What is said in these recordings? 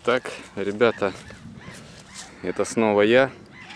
Итак, ребята, это снова я.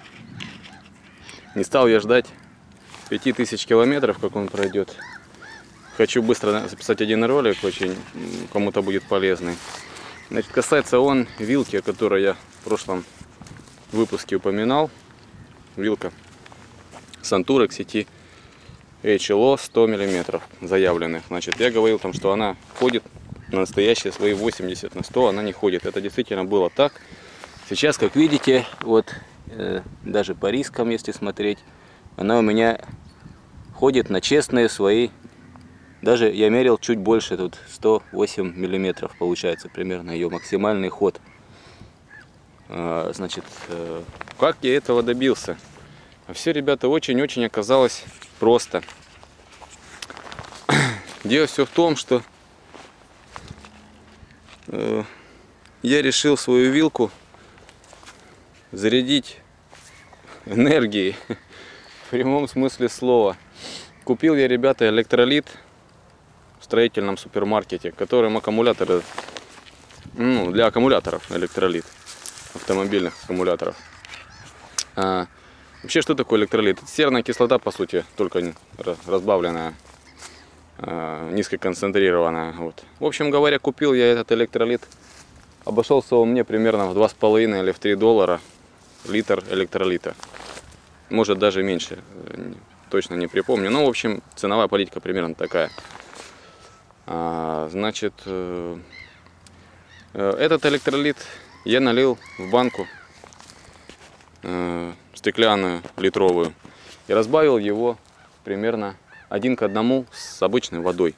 Не стал я ждать 5000 километров, как он пройдет. Хочу быстро записать один ролик, очень кому-то будет полезный. Значит, касается он вилки, о которой я в прошлом выпуске упоминал. Вилка Santura к сети HLO 100 мм заявленных. Значит, я говорил там, что она ходит на настоящие свои 80 на 100, она не ходит. Это действительно было так. Сейчас, как видите, вот даже по рискам, если смотреть, она у меня ходит на честные свои. Даже я мерил чуть больше, тут 108 миллиметров получается примерно ее максимальный ход. Значит, как я этого добился? А все, ребята, очень-очень оказалось просто. Дело все в том, что я решил свою вилку зарядить энергией в прямом смысле слова. Купил я, ребята, электролит в строительном супермаркете, которым аккумуляторы, для аккумуляторов электролит, автомобильных аккумуляторов. Вообще, что такое электролит? Это серная кислота, по сути, только разбавленная, низкоконцентрированная. Вот. В общем говоря, купил я этот электролит. Обошелся он мне примерно в 2,5 или в 3 доллара литр электролита. Может даже меньше, точно не припомню. Но в общем ценовая политика примерно такая. Значит, этот электролит я налил в банку стеклянную, литровую, и разбавил его примерно 1 к 1 с обычной водой.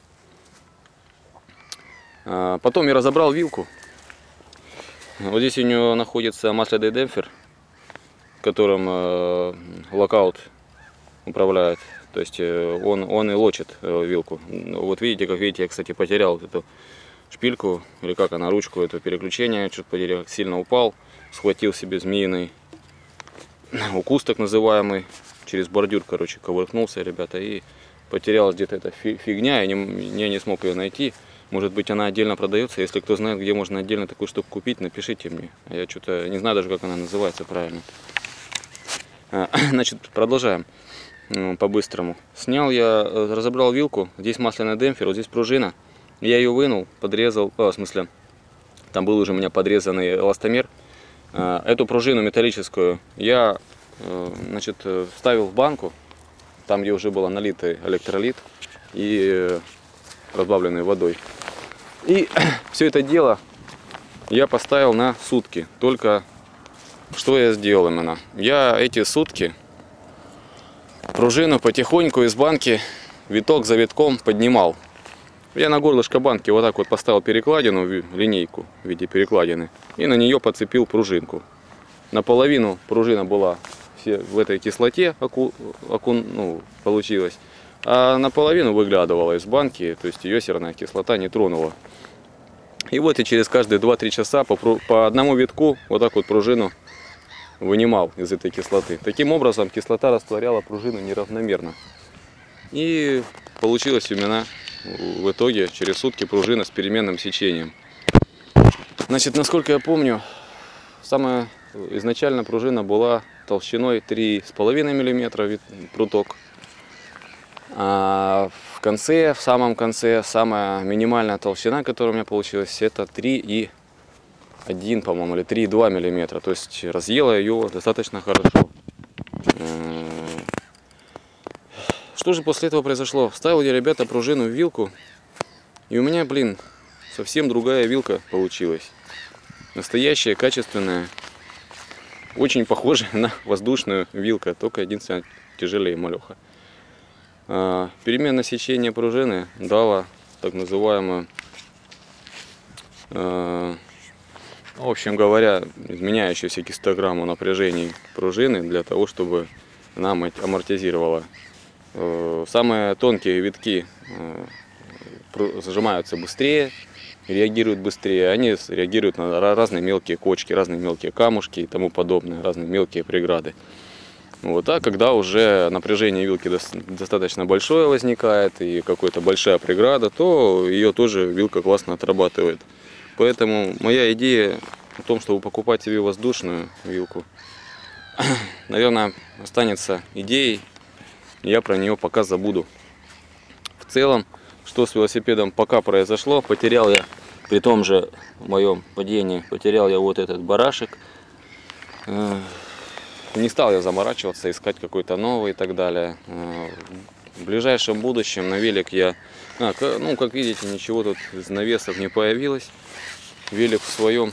Потом я разобрал вилку. Вот здесь у нее находится масляный демпфер, которым локаут управляет. То есть он и лочит вилку. Вот видите, как видите, я, кстати, потерял эту шпильку, или как она, ручку, это переключение, чуть потерял, сильно упал, схватил себе змеиный укус, так называемый, через бордюр, короче, ковыркнулся, ребята, и потерялась где-то эта фигня, я не смог ее найти. Может быть, она отдельно продается. Если кто знает, где можно отдельно такую штуку купить, напишите мне. Я что-то не знаю даже, как она называется правильно. Значит, продолжаем по-быстрому. Снял я, разобрал вилку. Здесь масляный демпфер, вот здесь пружина. Я ее вынул, подрезал, в смысле, там был уже у меня подрезанный эластомер. Эту пружину металлическую я, значит, вставил в банку, там где уже был налитый электролит и разбавленный водой. И все это дело я поставил на сутки. Только что я сделал именно? Я эти сутки пружину потихоньку из банки виток за витком поднимал. Я на горлышко банки вот так вот поставил перекладину, линейку в виде перекладины, и на нее подцепил пружинку. Наполовину пружина была в этой кислоте получилась, а наполовину выглядывала из банки, то есть ее серная кислота не тронула. И вот я через каждые 2-3 часа по одному витку вот так вот пружину вынимал из этой кислоты. Таким образом кислота растворяла пружину неравномерно. И получилось у меня в итоге через сутки пружина с переменным сечением. Значит, насколько я помню, самая изначально пружина была толщиной 3,5 мм пруток. А в самом конце, самая минимальная толщина, которая у меня получилась, это 3,1, по-моему, или 3,2 мм. То есть разъела ее достаточно хорошо. Что же после этого произошло? Вставил я, ребята, пружину в вилку, и у меня, блин, совсем другая вилка получилась. Настоящая, качественная, очень похожая на воздушную вилку, только единственное тяжелее малеха. Переменное сечение пружины дало так называемую, в общем говоря, изменяющуюся гистограмму напряжений пружины для того, чтобы она амортизировала. Самые тонкие витки зажимаются быстрее, реагируют быстрее. Они реагируют на разные мелкие кочки, разные мелкие камушки и тому подобное, разные мелкие преграды. Вот, а когда уже напряжение вилки достаточно большое возникает и какая-то большая преграда, то ее тоже вилка классно отрабатывает. Поэтому моя идея о том, чтобы покупать себе воздушную вилку, наверное, останется идеей, я про нее пока забуду. В целом, что с велосипедом пока произошло, потерял я, при том же моем падении, потерял я вот этот барашек. Не стал я заморачиваться, искать какой-то новый и так далее. В ближайшем будущем на велик я, ну, как видите, ничего тут из навесов не появилось. Велик в своей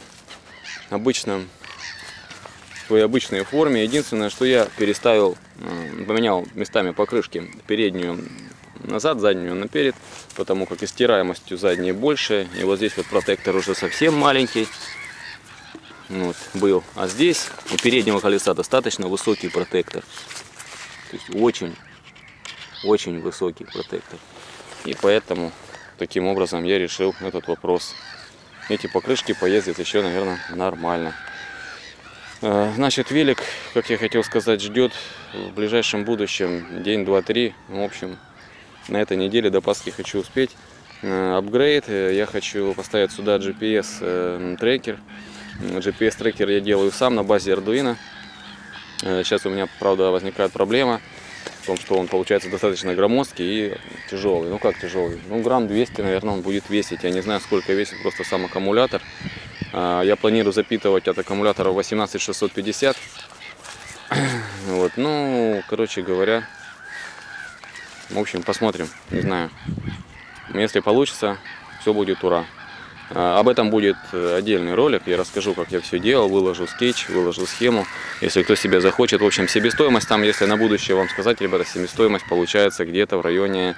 обычной форме. Единственное, что я поменял местами покрышки, переднюю назад, заднюю наперед, потому как и стираемостью задней больше. И вот здесь вот протектор уже совсем маленький. Вот, был. А здесь у переднего колеса достаточно высокий протектор. То есть очень высокий протектор. И поэтому таким образом я решил этот вопрос. Эти покрышки поездят еще, наверное, нормально. Значит, велик, как я хотел сказать, ждет в ближайшем будущем день, два, три. В общем, на этой неделе до Пасхи хочу успеть. Апгрейд. Я хочу поставить сюда GPS трекер. GPS трекер я делаю сам на базе Arduino. Сейчас у меня, правда, возникает проблема в том, что он получается достаточно громоздкий и тяжелый. Ну как тяжелый? Ну грамм 200, наверное, он будет весить. Я не знаю, сколько весит просто сам аккумулятор. Я планирую запитывать от аккумулятора 18650. Вот, ну, короче говоря, в общем, посмотрим, не знаю. Если получится, все будет ура. Об этом будет отдельный ролик, я расскажу, как я все делал, выложу скетч, выложу схему, если кто себе захочет. В общем, себестоимость там, если на будущее вам сказать, ребята, себестоимость получается где-то в районе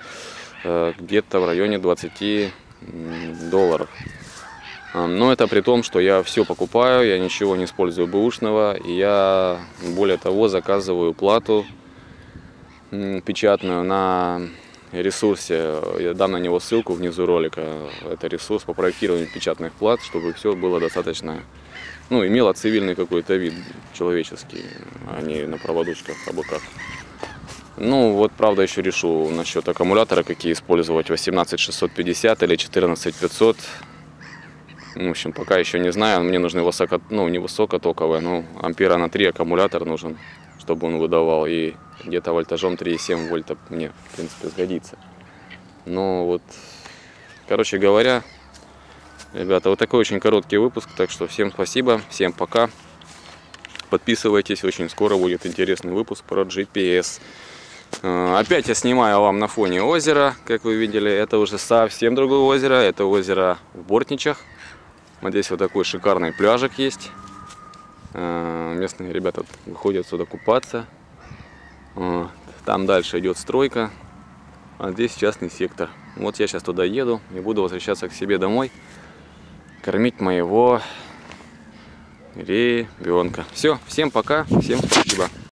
$20. Но это при том, что я все покупаю, я ничего не использую бэушного, и я, более того, заказываю плату печатную на ресурсе, я дам на него ссылку внизу ролика. Это ресурс по проектированию печатных плат, чтобы все было достаточно, ну, имело цивильный какой-то вид человеческий, а не на проводочках, абы как. Ну, вот, правда, еще решу насчет аккумулятора, какие использовать, 18650 или 14500. В общем, пока еще не знаю, мне нужны не высокотоковые, но ампера на 3 аккумулятор нужен, чтобы он выдавал, и где-то вольтажом 3,7 вольта мне, в принципе, сгодится. Но вот, короче говоря, ребята, вот такой очень короткий выпуск, так что всем спасибо, всем пока. Подписывайтесь, очень скоро будет интересный выпуск про GPS. Опять я снимаю вам на фоне озера, как вы видели, это уже совсем другое озеро, это озеро в Бортничах. Вот здесь вот такой шикарный пляжик есть. Местные ребята выходят сюда купаться. Там дальше идет стройка, а здесь частный сектор. Вот я сейчас туда еду и буду возвращаться к себе домой, кормить моего ребенка. Все, всем пока, всем спасибо.